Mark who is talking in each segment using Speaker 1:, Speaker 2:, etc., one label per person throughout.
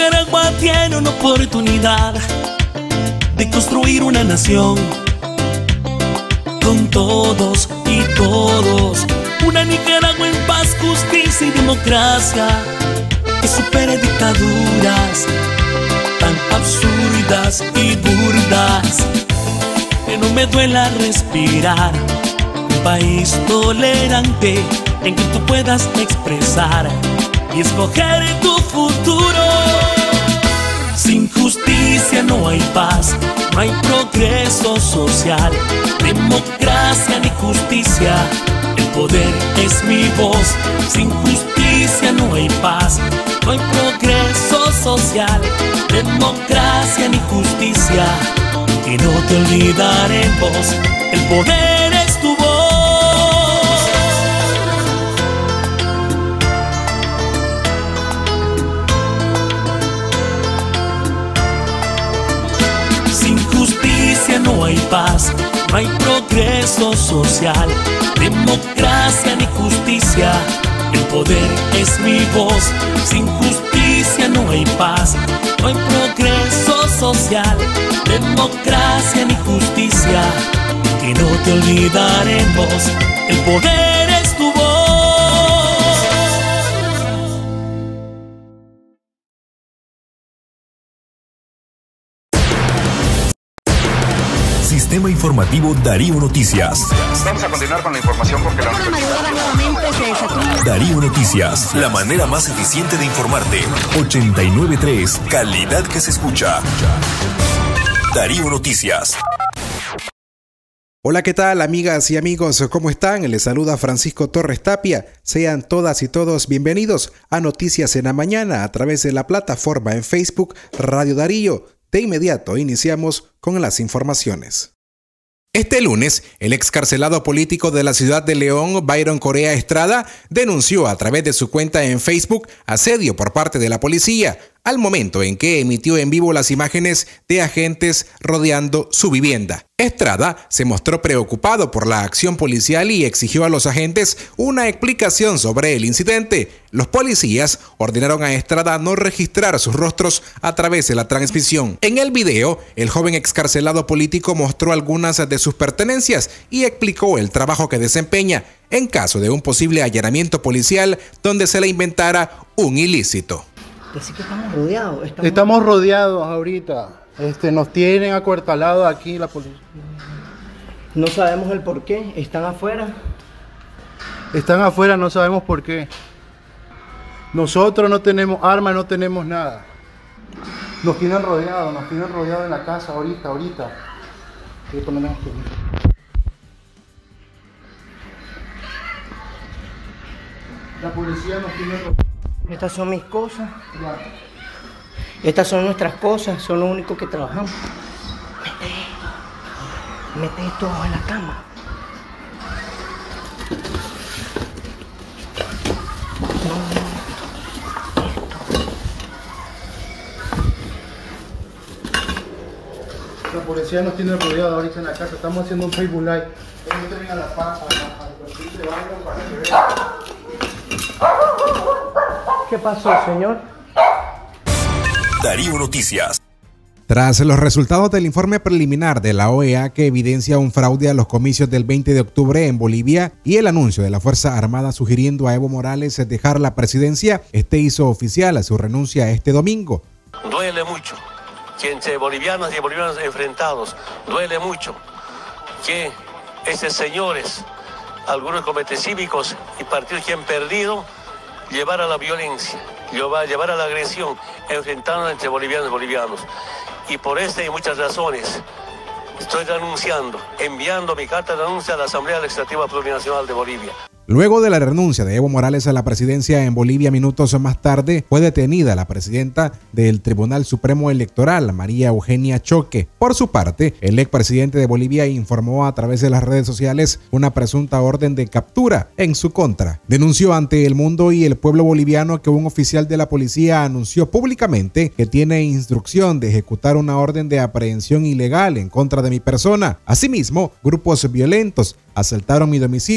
Speaker 1: Nicaragua tiene una oportunidad de construir una nación con todos y todos. Una Nicaragua en paz, justicia y democracia que supere dictaduras tan absurdas y burdas. Que no me duela respirar. Un país tolerante en que tú puedas expresar y escoger tu futuro. Sin justicia no hay paz, no hay progreso social, democracia ni justicia. El poder es mi voz. Sin justicia no hay paz, no hay progreso social, democracia ni justicia. Y no te olvidaremos, el poder es tu voz. Sin justicia no hay paz, no hay progreso social, democracia ni justicia. El poder es mi voz. Sin justicia no hay paz, no hay progreso social, democracia ni justicia. Y no te olvidaremos, el poder es tu voz.
Speaker 2: Sistema Informativo Darío Noticias.
Speaker 3: Vamos a continuar con la información porque la
Speaker 2: Darío Noticias, la manera más eficiente de informarte. 89.3, calidad que se escucha. Darío Noticias.
Speaker 4: Hola, ¿qué tal, amigas y amigos? ¿Cómo están? Les saluda Francisco Torres Tapia. Sean todas y todos bienvenidos a Noticias en la Mañana a través de la plataforma en Facebook Radio Darío. De inmediato iniciamos con las informaciones. Este lunes, el excarcelado político de la ciudad de León, Byron Correa Estrada, denunció a través de su cuenta en Facebook asedio por parte de la policía, al momento en que emitió en vivo las imágenes de agentes rodeando su vivienda. Estrada se mostró preocupado por la acción policial y exigió a los agentes una explicación sobre el incidente. Los policías ordenaron a Estrada no registrar sus rostros a través de la transmisión. En el video, el joven excarcelado político mostró algunas de sus pertenencias y explicó el trabajo que desempeña en caso de un posible allanamiento policial donde se le inventara un ilícito.
Speaker 5: Así que estamos rodeados.
Speaker 6: Estamos rodeados ahorita. Nos tienen acuartelados aquí la policía.
Speaker 5: No sabemos el por qué. Están afuera.
Speaker 6: Están afuera, no sabemos por qué. Nosotros no tenemos armas, no tenemos nada. Nos tienen rodeados en la casa ahorita. Voy a ponerme aquí. La policía nos tiene rodeados.
Speaker 5: Estas son mis cosas. Estas son nuestras cosas, son lo único que trabajamos. Mete esto en la cama.
Speaker 6: La policía nos tiene rodeados ahorita en la casa. Estamos haciendo un Facebook Live. Entren a la paz, al perfil de Byron para que vean.
Speaker 5: ¿Qué pasó, señor?
Speaker 2: Darío Noticias.
Speaker 4: Tras los resultados del informe preliminar de la OEA que evidencia un fraude a los comicios del 20 de octubre en Bolivia y el anuncio de la Fuerza Armada sugiriendo a Evo Morales dejar la presidencia, este hizo oficial su renuncia este domingo.
Speaker 7: Duele mucho que entre bolivianos y bolivianos enfrentados, duele mucho que estos señores, algunos comités cívicos y partidos que han perdido, llevar a la violencia, llevar a la agresión, enfrentando entre bolivianos y bolivianos. Y por esta y muchas razones, estoy renunciando, enviando mi carta de renuncia a la Asamblea Legislativa Plurinacional de Bolivia.
Speaker 4: Luego de la renuncia de Evo Morales a la presidencia en Bolivia, minutos más tarde, fue detenida la presidenta del Tribunal Supremo Electoral, María Eugenia Choque. Por su parte, el expresidente de Bolivia informó a través de las redes sociales una presunta orden de captura en su contra. Denunció ante El Mundo y el pueblo boliviano que un oficial de la policía anunció públicamente que tiene instrucción de ejecutar una orden de aprehensión ilegal en contra de mi persona. Asimismo, grupos violentos asaltaron mi domicilio.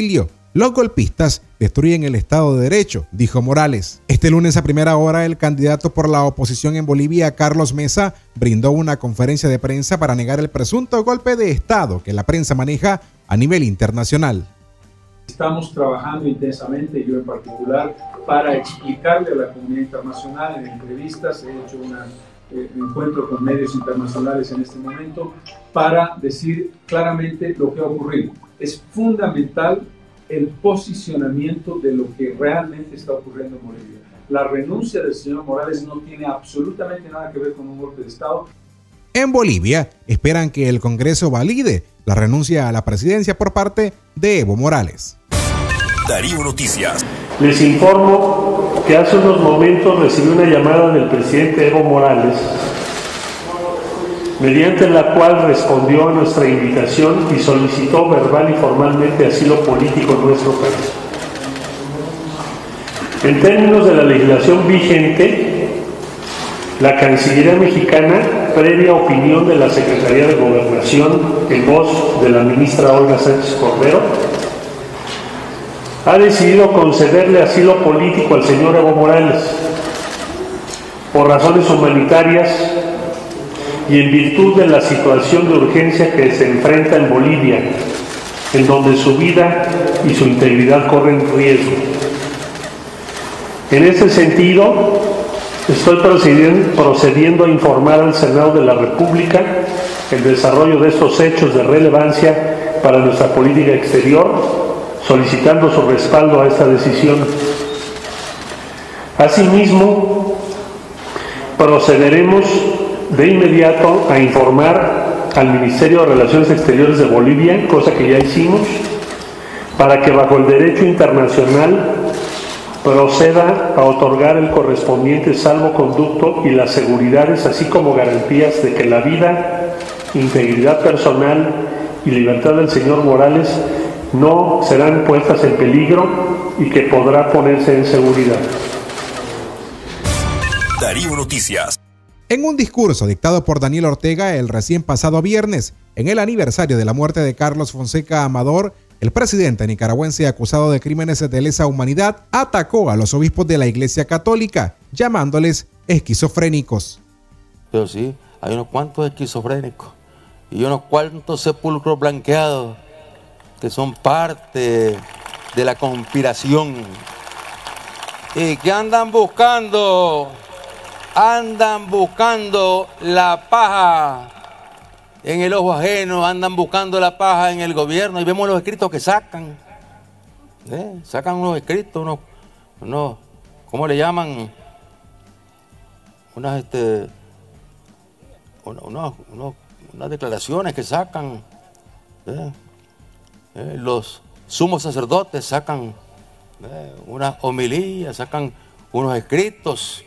Speaker 4: Los golpistas destruyen el Estado de Derecho, dijo Morales. Este lunes a primera hora, el candidato por la oposición en Bolivia, Carlos Mesa, brindó una conferencia de prensa para negar el presunto golpe de Estado que la prensa maneja a nivel internacional.
Speaker 8: Estamos trabajando intensamente, yo en particular, para explicarle a la comunidad internacional en entrevistas. He hecho un encuentro con medios internacionales en este momento para decir claramente lo que ha ocurrido. Es fundamental el posicionamiento de lo que realmente está ocurriendo en Bolivia. La renuncia del señor Morales no tiene absolutamente nada que ver con un golpe de Estado.
Speaker 4: En Bolivia esperan que el Congreso valide la renuncia a la presidencia por parte de Evo Morales.
Speaker 2: Darío Noticias.
Speaker 9: Les informo que hace unos momentos recibí una llamada del presidente Evo Morales, mediante la cual respondió a nuestra invitación y solicitó verbal y formalmente asilo político en nuestro país. En términos de la legislación vigente, la Cancillería mexicana, previa opinión de la Secretaría de Gobernación, en voz de la ministra Olga Sánchez Cordero, ha decidido concederle asilo político al señor Evo Morales por razones humanitarias y en virtud de la situación de urgencia que se enfrenta en Bolivia, en donde su vida y su integridad corren riesgo. En ese sentido, estoy procediendo a informar al Senado de la República el desarrollo de estos hechos de relevancia para nuestra política exterior, solicitando su respaldo a esta decisión. Asimismo, procederemos de inmediato a informar al Ministerio de Relaciones Exteriores de Bolivia, cosa que ya hicimos, para que bajo el derecho internacional proceda a otorgar el correspondiente salvoconducto y las seguridades, así como garantías de que la vida, integridad personal y libertad del señor Morales no serán puestas en peligro y que podrá ponerse en seguridad.
Speaker 2: Darío Noticias.
Speaker 4: En un discurso dictado por Daniel Ortega el recién pasado viernes, en el aniversario de la muerte de Carlos Fonseca Amador, el presidente nicaragüense acusado de crímenes de lesa humanidad atacó a los obispos de la Iglesia Católica, llamándoles esquizofrénicos.
Speaker 10: Pero sí, hay unos cuantos esquizofrénicos y unos cuantos sepulcros blanqueados que son parte de la conspiración y que andan buscando la paja en el ojo ajeno, andan buscando la paja en el gobierno, y vemos los escritos que sacan. Sacan unos escritos, unos ¿cómo le llaman? Unas declaraciones que sacan. Los sumos sacerdotes sacan unas homilías, sacan unos escritos.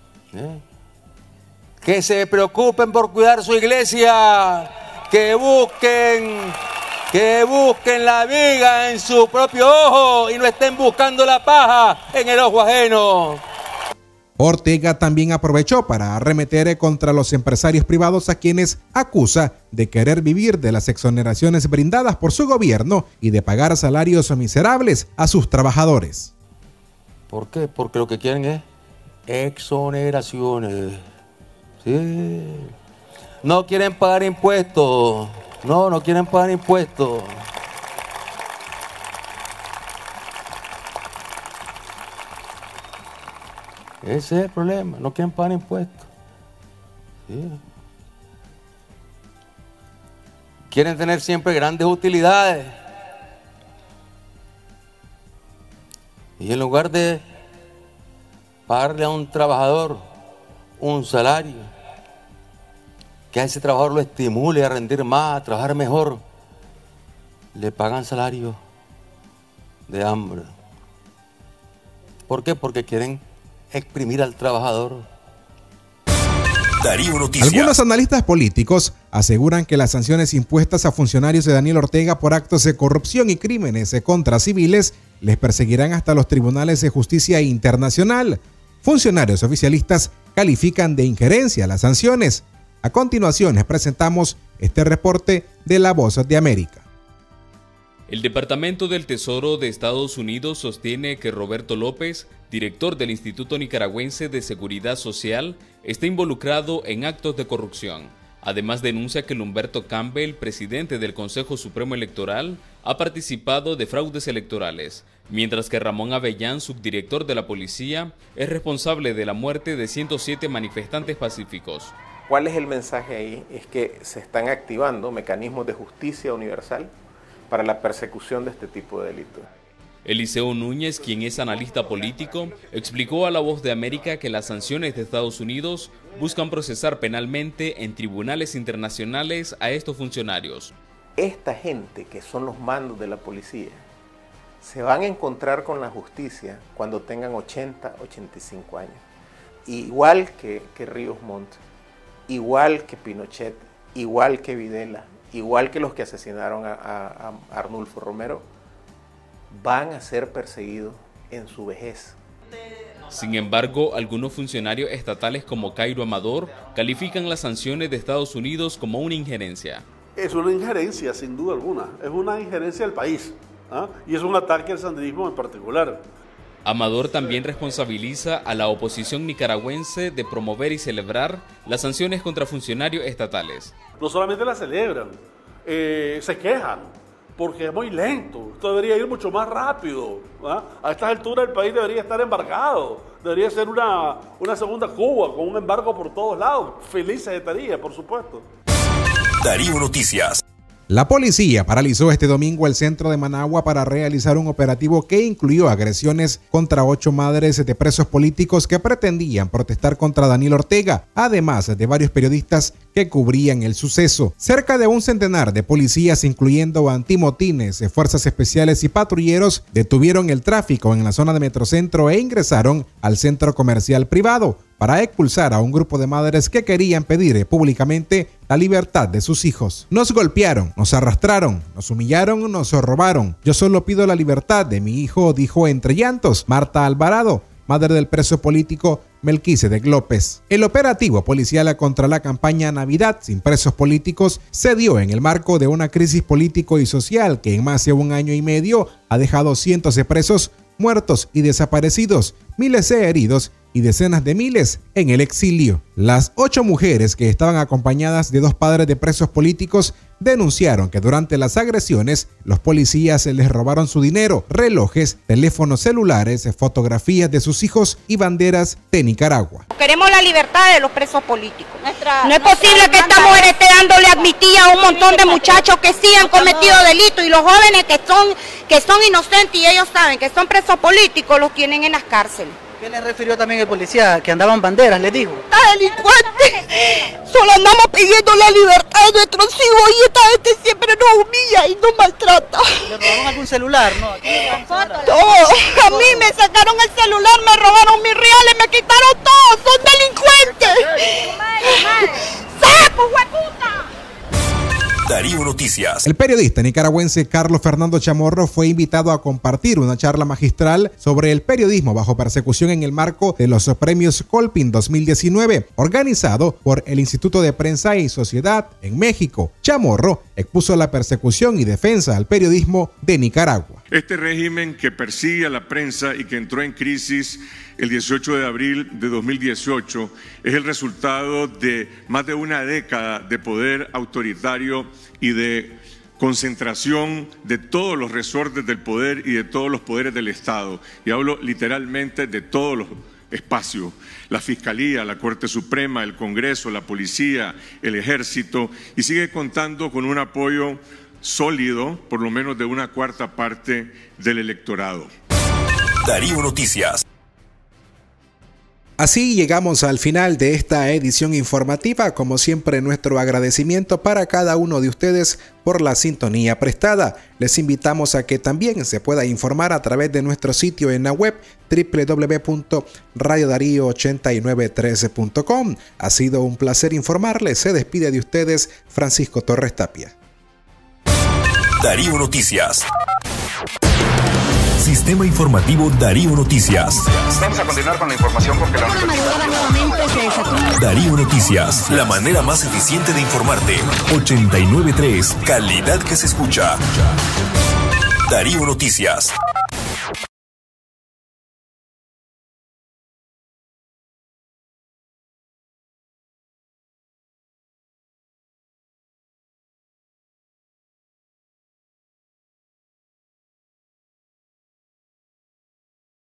Speaker 10: Que se preocupen por cuidar su iglesia, que busquen la viga en su propio ojo y no estén buscando la paja en el ojo ajeno.
Speaker 4: Ortega también aprovechó para arremeter contra los empresarios privados a quienes acusa de querer vivir de las exoneraciones brindadas por su gobierno y de pagar salarios miserables a sus trabajadores.
Speaker 10: ¿Por qué? Porque lo que quieren es exoneraciones. Sí. No quieren pagar impuestos. No quieren pagar impuestos. Ese es el problema, no quieren pagar impuestos. Sí. Quieren tener siempre grandes utilidades. Y en lugar de pagarle a un trabajador un salario, que a ese trabajador lo estimule a rendir más, a trabajar mejor, le pagan salario de hambre. ¿Por qué? Porque quieren exprimir al trabajador.
Speaker 2: Darío Noticias.
Speaker 4: Algunos analistas políticos aseguran que las sanciones impuestas a funcionarios de Daniel Ortega por actos de corrupción y crímenes contra civiles les perseguirán hasta los tribunales de justicia internacional. Funcionarios oficialistas califican de injerencia las sanciones. A continuación les presentamos este reporte de La Voz de América.
Speaker 11: El Departamento del Tesoro de Estados Unidos sostiene que Roberto López, director del Instituto Nicaragüense de Seguridad Social, está involucrado en actos de corrupción. Además, denuncia que Humberto Campbell, presidente del Consejo Supremo Electoral, ha participado de fraudes electorales, mientras que Ramón Avellán, subdirector de la policía, es responsable de la muerte de 107 manifestantes pacíficos.
Speaker 12: ¿Cuál es el mensaje ahí? Es que se están activando mecanismos de justicia universal para la persecución de este tipo de delitos.
Speaker 11: Eliseo Núñez, quien es analista político, explicó a La Voz de América que las sanciones de Estados Unidos buscan procesar penalmente en tribunales internacionales a estos funcionarios.
Speaker 12: Esta gente que son los mandos de la policía se van a encontrar con la justicia cuando tengan 80, 85 años. Igual que Ríos Montt, igual que Pinochet, igual que Videla, igual que los que asesinaron a Arnulfo Romero, van a ser perseguidos en su vejez.
Speaker 11: Sin embargo, algunos funcionarios estatales como Cairo Amador califican las sanciones de Estados Unidos como una injerencia.
Speaker 13: Es una injerencia, sin duda alguna. Es una injerencia del país, ¿ah? Y es un ataque al sandinismo en particular.
Speaker 11: Amador también responsabiliza a la oposición nicaragüense de promover y celebrar las sanciones contra funcionarios estatales.
Speaker 13: No solamente las celebran, se quejan, porque es muy lento. Esto debería ir mucho más rápido, ¿ah? A estas alturas el país debería estar embargado, debería ser una segunda Cuba, con un embargo por todos lados. Felices estaría, por supuesto.
Speaker 2: Darío Noticias.
Speaker 4: La policía paralizó este domingo el centro de Managua para realizar un operativo que incluyó agresiones contra 8 madres de presos políticos que pretendían protestar contra Daniel Ortega, además de varios periodistas que cubrían el suceso. Cerca de un centenar de policías, incluyendo antimotines, fuerzas especiales y patrulleros, detuvieron el tráfico en la zona de Metrocentro e ingresaron al centro comercial privado para expulsar a un grupo de madres que querían pedir públicamente la libertad de sus hijos. Nos golpearon, nos arrastraron, nos humillaron, nos robaron. Yo solo pido la libertad de mi hijo, dijo entre llantos Marta Alvarado, madre del preso político Melquisedec López. El operativo policial contra la campaña Navidad sin presos políticos se dio en el marco de una crisis político y social que en más de un año y medio ha dejado cientos de presos muertos y desaparecidos, miles de heridos y decenas de miles en el exilio. Las 8 mujeres que estaban acompañadas de 2 padres de presos políticos denunciaron que durante las agresiones los policías les robaron su dinero, relojes, teléfonos celulares, fotografías de sus hijos y banderas de Nicaragua.
Speaker 14: Queremos la libertad de los presos políticos. No es posible que esta mujer esté dándole amnistía a un montón de muchachos que sí han cometido delitos y los jóvenes que son inocentes y ellos saben que son presos políticos los tienen en las cárceles.
Speaker 5: ¿Qué le refirió también el policía? Que andaban banderas, le dijo.
Speaker 14: ¡Esta delincuente! Solo andamos pidiendo la libertad de nuestros hijos y esta gente siempre nos humilla y nos maltrata.
Speaker 5: ¿Le robaron algún celular? No,
Speaker 14: a mí me sacaron el celular, me robaron mis reales, me quitaron todo, son delincuentes. ¡Sapo, hueputa!
Speaker 2: Darío Noticias.
Speaker 4: El periodista nicaragüense Carlos Fernando Chamorro fue invitado a compartir una charla magistral sobre el periodismo bajo persecución en el marco de los premios Colpin 2019, organizado por el Instituto de Prensa y Sociedad en México. Chamorro expuso la persecución y defensa al periodismo de Nicaragua.
Speaker 15: Este régimen que persigue a la prensa y que entró en crisis el 18 de abril de 2018 es el resultado de más de una década de poder autoritario y de concentración de todos los resortes del poder y de todos los poderes del Estado. Y hablo literalmente de todos los espacios: la Fiscalía, la Corte Suprema, el Congreso, la Policía, el Ejército, y sigue contando con un apoyo sólido, por lo menos de una cuarta parte del electorado.
Speaker 2: Darío Noticias.
Speaker 4: Así llegamos al final de esta edición informativa. Como siempre, nuestro agradecimiento para cada uno de ustedes por la sintonía prestada. Les invitamos a que también se pueda informar a través de nuestro sitio en la web www.radiodarío8913.com. Ha sido un placer informarles. Se despide de ustedes Francisco Torres Tapia.
Speaker 2: Darío Noticias. Sistema informativo Darío Noticias.
Speaker 3: Vamos a continuar con la información porque la
Speaker 2: Darío Noticias, la manera más eficiente de informarte. 89.3, calidad que se escucha. Darío Noticias.